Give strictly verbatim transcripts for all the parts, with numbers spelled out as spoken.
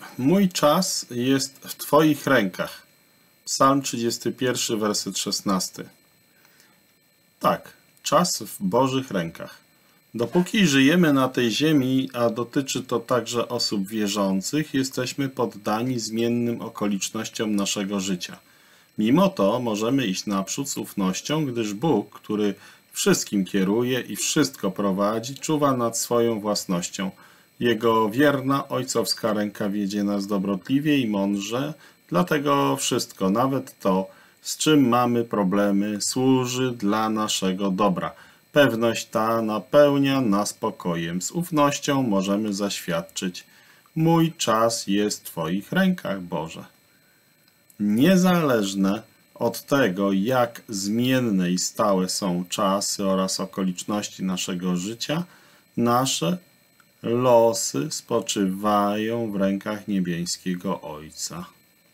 Mój czas jest w Twoich rękach. Psalm trzydziesty pierwszy, werset szesnasty. Tak, czas w Bożych rękach. Dopóki żyjemy na tej ziemi, a dotyczy to także osób wierzących, jesteśmy poddani zmiennym okolicznościom naszego życia. Mimo to możemy iść naprzód z ufnością, gdyż Bóg, który wszystkim kieruje i wszystko prowadzi, czuwa nad swoją własnością. Jego wierna ojcowska ręka wiedzie nas dobrotliwie i mądrze, dlatego wszystko, nawet to, z czym mamy problemy, służy dla naszego dobra. Pewność ta napełnia nas pokojem. Z ufnością możemy zaświadczyć: mój czas jest w Twoich rękach, Boże. Niezależne od tego, jak zmienne i stałe są czasy oraz okoliczności naszego życia, nasze losy spoczywają w rękach niebieskiego Ojca.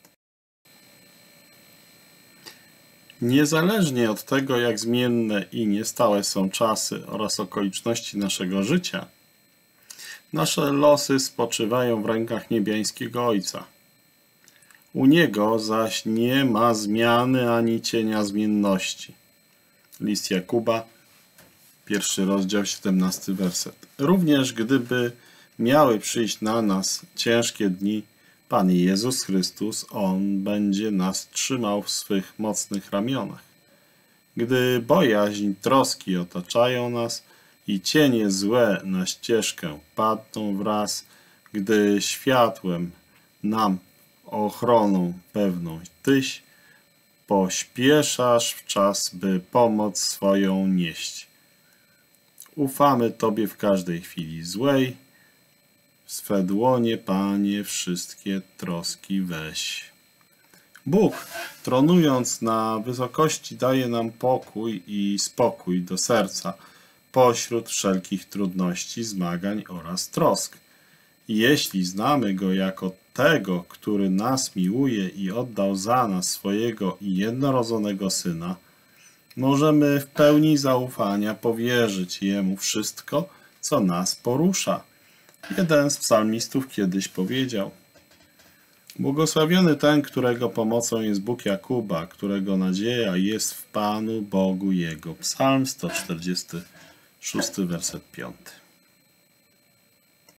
Niezależnie od tego, jak zmienne i niestałe są czasy oraz okoliczności naszego życia, nasze losy spoczywają w rękach niebieskiego Ojca. U Niego zaś nie ma zmiany ani cienia zmienności. List Jakuba, pierwszy rozdział, siedemnasty werset. Również gdyby miały przyjść na nas ciężkie dni, Pan Jezus Chrystus, On będzie nas trzymał w swych mocnych ramionach. Gdy bojaźń, troski otaczają nas i cienie złe na ścieżkę padną wraz, gdy światłem nam ochroną pewną Tyś pośpieszasz w czas, by pomoc swoją nieść. Ufamy Tobie w każdej chwili złej. W swe dłonie, Panie, wszystkie troski weź. Bóg, tronując na wysokości, daje nam pokój i spokój do serca pośród wszelkich trudności, zmagań oraz trosk. Jeśli znamy Go jako tego, który nas miłuje i oddał za nas swojego jednorodzonego Syna, możemy w pełni zaufania powierzyć Jemu wszystko, co nas porusza. Jeden z psalmistów kiedyś powiedział: błogosławiony ten, którego pomocą jest Bóg Jakuba, którego nadzieja jest w Panu Bogu Jego. Psalm sto czterdziesty szósty, werset piąty.